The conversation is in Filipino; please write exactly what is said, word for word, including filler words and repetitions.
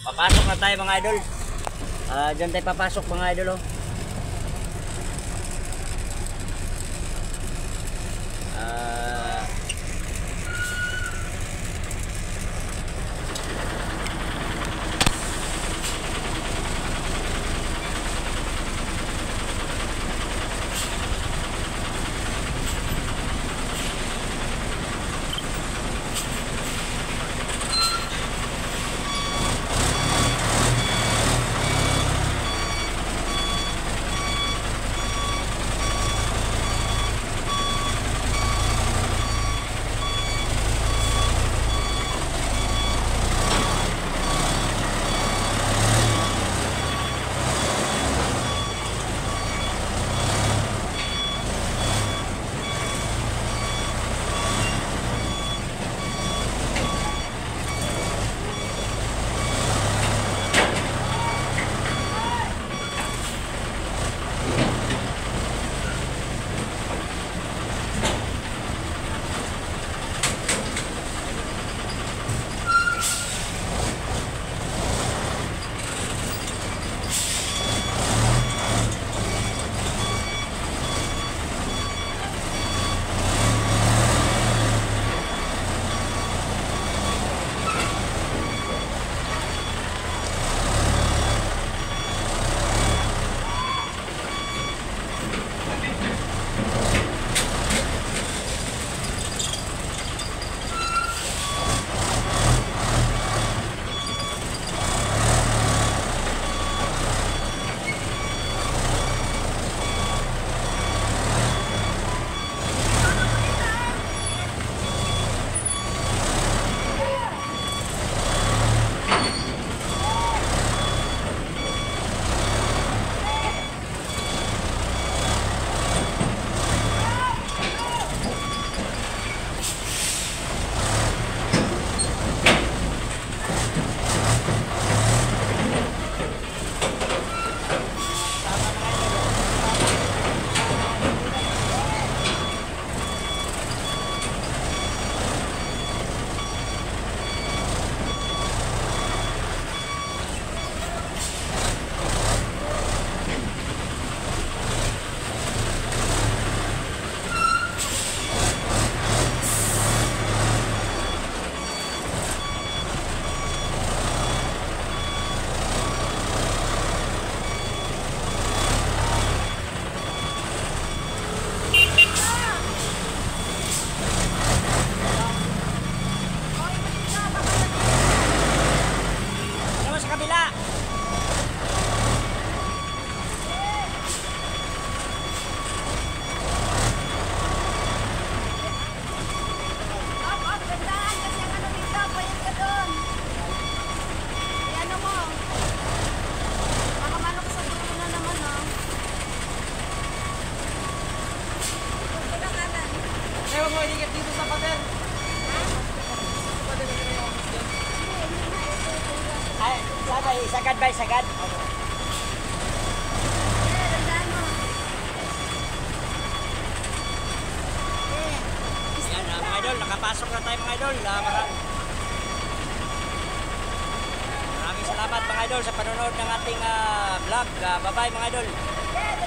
Papasok na tayo mga idol. Uh, Diyan tayo papasok mga idol. Oh. Uh, dito sa pader. Ay, sabay, sagad ba, sagad? Yan, uh, mga idol, nakapasok na tayo mga idol. Uh, maraming, maraming salamat mga idol sa panonood ng ating uh, vlog. Uh, bye bye mga idol.